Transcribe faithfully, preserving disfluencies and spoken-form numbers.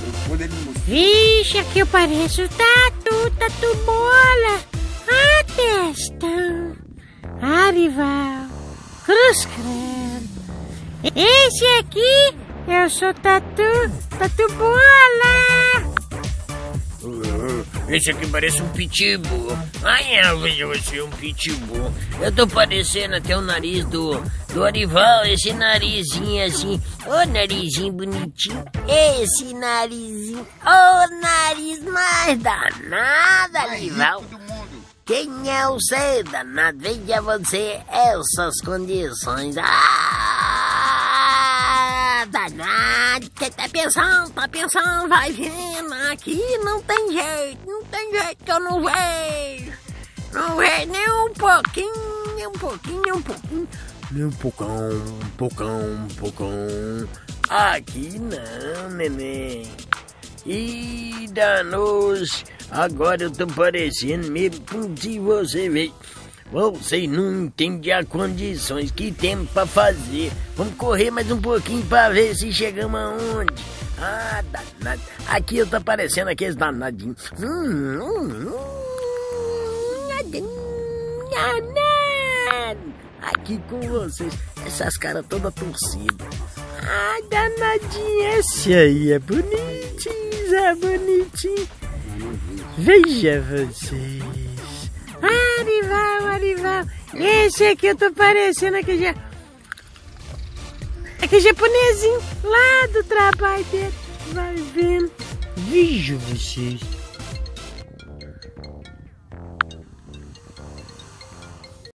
Quando ele mostrou... Vixe, aqui eu pareço tatu, tatu bola. Ah, testão. Arival. Cruz credo. Esse aqui, eu sou tatu, tatu bola. Esse aqui parece um pitbull. Ai, eu vejo você um pitbull. Eu tô parecendo até o nariz do, do Arival. Esse narizinho assim. Ô, oh, narizinho bonitinho. Esse narizinho. Ô, oh, nariz mais danado, Arival. Quem é você, danado? Veja você essas condições. Ah, danado. Você tá pensando, tá pensando, vai vendo. Aqui não tem jeito, não tem jeito que eu não vejo. Não vejo nem um pouquinho, nem um pouquinho, nem um pouquinho. Nem um pocão, um pocão, um pocão. Aqui não, neném. Ih, danos. Agora eu tô parecendo mesmo como se você vê. Você não entende as condições que temos pra fazer. Vamos correr mais um pouquinho pra ver se chegamos aonde. Ah, danado. Aqui eu tô parecendo aqueles danadinhos. Hum, hum, hum. Danado. Aqui com vocês. Essas caras todas torcidas. Ah, danadinho. Esse aí é bonitinho, é bonitinho. Veja vocês. Arival, Arival. Esse aqui eu tô parecendo aquele, ja... aquele japonesinho lá do trabalho dele. Vai vendo. Veja vocês.